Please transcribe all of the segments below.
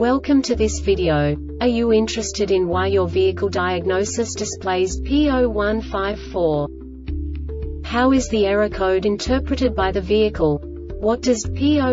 Welcome to this video. Are you interested in why your vehicle diagnosis displays P0154? How is the error code interpreted by the vehicle? What does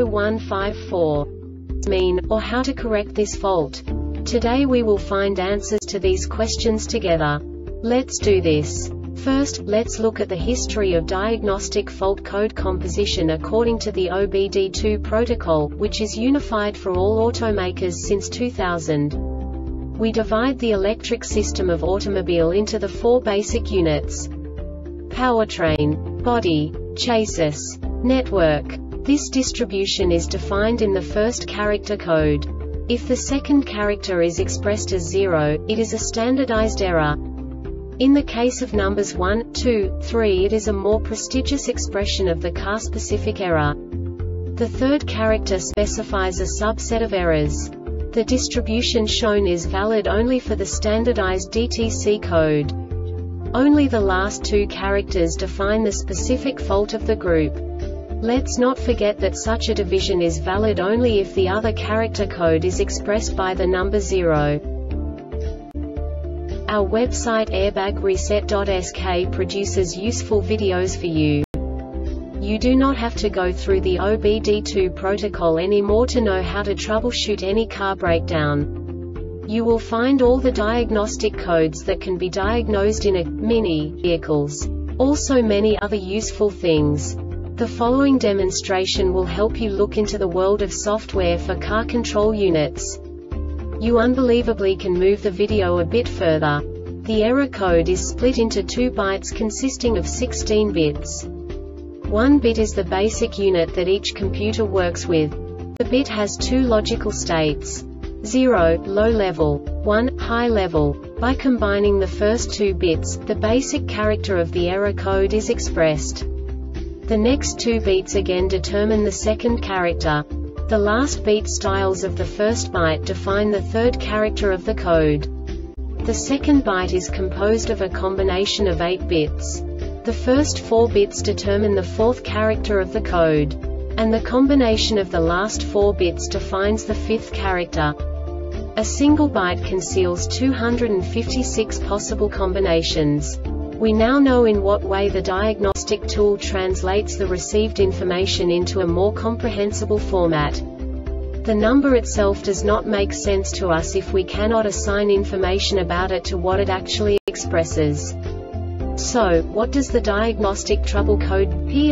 P0154 mean, or how to correct this fault? Today we will find answers to these questions together. Let's do this. First, let's look at the history of diagnostic fault code composition according to the OBD2 protocol, which is unified for all automakers since 2000. We divide the electric system of automobile into the four basic units: powertrain, body, chassis, network. This distribution is defined in the first character code. If the second character is expressed as 0, it is a standardized error. In the case of numbers 1, 2, 3, it is a more prestigious expression of the car-specific error. The third character specifies a subset of errors. The distribution shown is valid only for the standardized DTC code. Only the last two characters define the specific fault of the group. Let's not forget that such a division is valid only if the other character code is expressed by the number 0. Our website airbagreset.sk produces useful videos for you. You do not have to go through the OBD2 protocol anymore to know how to troubleshoot any car breakdown. You will find all the diagnostic codes that can be diagnosed in mini vehicles. Also many other useful things. The following demonstration will help you look into the world of software for car control units. You unbelievably can move the video a bit further. The error code is split into 2 bytes consisting of 16 bits. 1 bit is the basic unit that each computer works with. The bit has 2 logical states: 0, low level, 1, high level. By combining the first 2 bits, the basic character of the error code is expressed. The next 2 beats again determine the second character. The last beat styles of the first byte define the third character of the code. The second byte is composed of a combination of 8 bits. The first 4 bits determine the fourth character of the code. And the combination of the last 4 bits defines the fifth character. A single byte conceals 256 possible combinations. We now know in what way the diagnostic tool translates the received information into a more comprehensible format. The number itself does not make sense to us if we cannot assign information about it to what it actually expresses. So, what does the diagnostic trouble code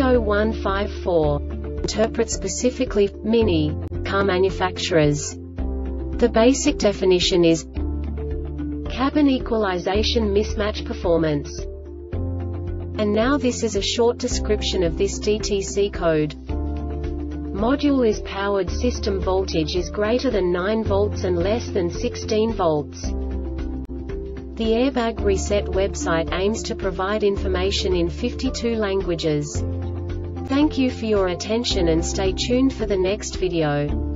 P0154 interpret specifically for mini car manufacturers? The basic definition is cabin equalization mismatch performance. And now this is a short description of this DTC code. Module is powered. System voltage is greater than 9 volts and less than 16 volts. The Airbag Reset website aims to provide information in 52 languages. Thank you for your attention and stay tuned for the next video.